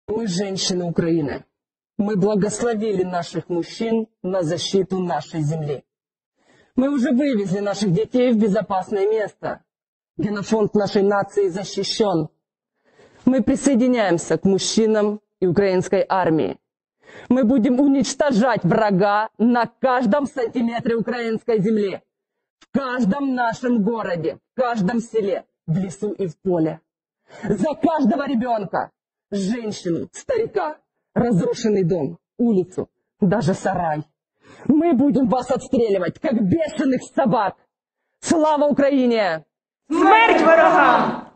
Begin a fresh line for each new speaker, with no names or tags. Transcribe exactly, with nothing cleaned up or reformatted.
Мы женщины Украины. Мы благословили наших мужчин на защиту нашей земли. Мы уже вывезли наших детей в безопасное место. Генофонд нашей нации защищен. Мы присоединяемся к мужчинам и украинской армии. Мы будем уничтожать врага на каждом сантиметре украинской земли, в каждом нашем городе, в каждом селе, в лесу и в поле. За каждого ребенка, женщину, старика, разрушенный дом, улицу, даже сарай. Мы будем вас отстреливать, как бешеных собак. Слава Украине!
Смерть ворогам!